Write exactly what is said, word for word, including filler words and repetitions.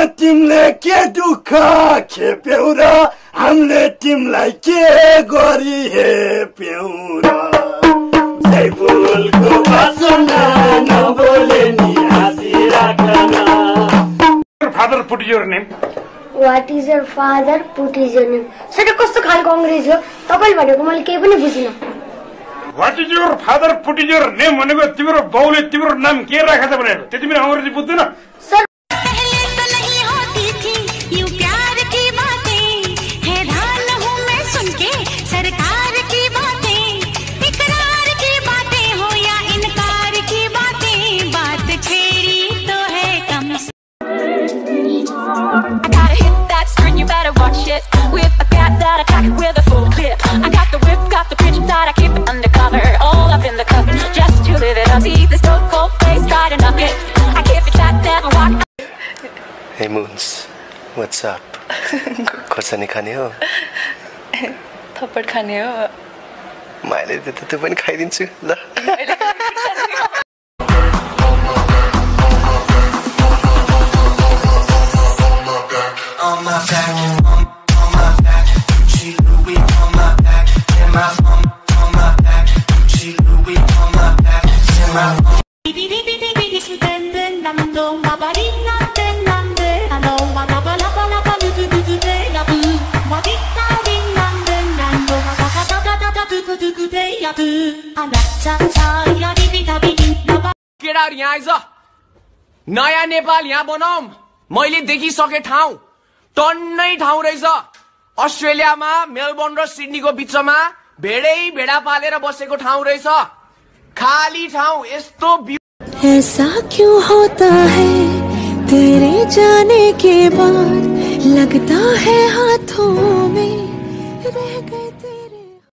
तिमीले के दुःख खेप्यौ र हामीले तिमीलाई के गरी हेप्यौ र फुलको बासना नबोले नि हाँसिराखन। Father, put your name. What is your father? Put his name. Sir कस्तो खालको अंग्रेजी हो तपाईले भनेको मैले केही पनि बुझिन। What is your father? Put your name भनेको तिम्रो बाउले तिम्रो नाम के राखेछ भनेको त्यति पनि अंग्रेजी बुझ्दैन। सर पहले तो नहीं होती थी यूं प्यार की बातें हैरान हूं मैं सुन के सरकार की बातें इकरार की बातें हो या इनकार की बातें बात छेड़ी तो है कम से। I got a hit that string, you better watch it. With a cat that attack it with a full clip. I got the whip, got the bitch that I keep it undercover. All up in the cup, just to live it up. See this dope cold face, try to knock it. I keep it that never walk. Hey Moons, what's up? खोर्सानी खाने हो? थप्पड खाने हो? मैले त त्यो पनि खाइदिन्छु ल। On my back, on, on my back, Gucci Louis on my back, and my on, on my back, Gucci Louis on my back, and my on. केटाहरु यहाँ आइज नयाँ नेपाल यहाँ बनाऊं मैले देखिसके ठाउँ टन्नै ठाउँ रहेछ अस्ट्रेलियामा मेलबोर्न र सिडनीको बीचमा भेडै भेडा पालेर बसेको ठाउँ रहेछ खाली ठाउँ यस्तो। ऐसा क्यों होता है तेरे जाने के बाद लगता है हाथों में रह गए।